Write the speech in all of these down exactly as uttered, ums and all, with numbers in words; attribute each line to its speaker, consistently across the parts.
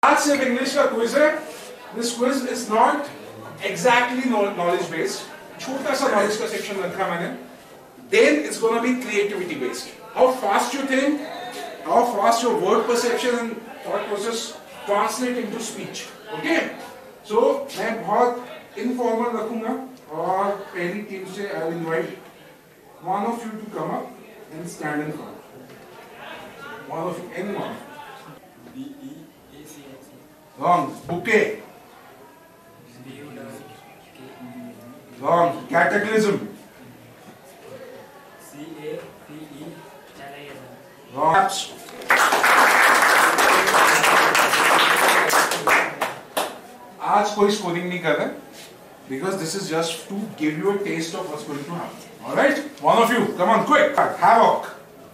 Speaker 1: आज सिर्फ इंग्लिश का क्विज है. This quiz is not exactly knowledge based. छोटा सा knowledge का section रखा मैंने. Then it's gonna be creativity based. How fast you think, how fast your word perception and thought process translate into speech. Okay? So मैं बहुत informal रखूँगा और पहली टीम से I will invite one of you to come up and stand in front. One of you, anyone.
Speaker 2: B E A C H.
Speaker 1: Wrong. Bouquet. Wrong. Cataclysm.
Speaker 2: C A P E L I S M.
Speaker 1: Wrong. आज कोई scoring नहीं कर रहे because this is just to give you a taste of what's going to happen. All right, one of you, come on, quick. Havoc.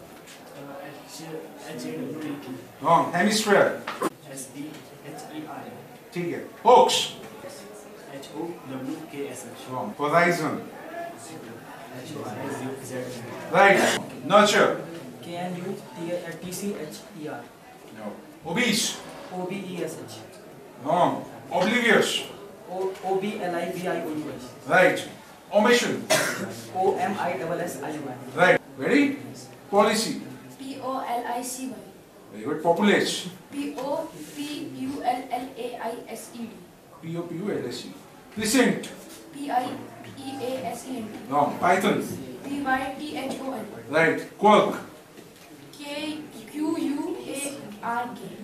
Speaker 1: Wrong. Hemisphere.
Speaker 2: S D H E R.
Speaker 1: ठीक है. Hoax.
Speaker 2: H O W K S H.
Speaker 1: Wrong. Horizon.
Speaker 2: H O R I Z.
Speaker 1: Right. Nurture.
Speaker 2: K N U T C H E R.
Speaker 1: No. Obese.
Speaker 2: O B E S H.
Speaker 1: Wrong. Oblivious.
Speaker 2: O O B L I V I O U S.
Speaker 1: Right. Omission.
Speaker 2: O M I S S I O N.
Speaker 1: Right. Ready? Policy.
Speaker 3: P O L I C Y.
Speaker 1: Very good. Populace.
Speaker 3: P O P U L L A I S E D.
Speaker 1: P O P U L S E. Precinct.
Speaker 3: P I E A S E N T.
Speaker 1: Wrong. Python.
Speaker 3: P Y T H O N.
Speaker 1: Right. Quirk.
Speaker 3: K Q U A R K.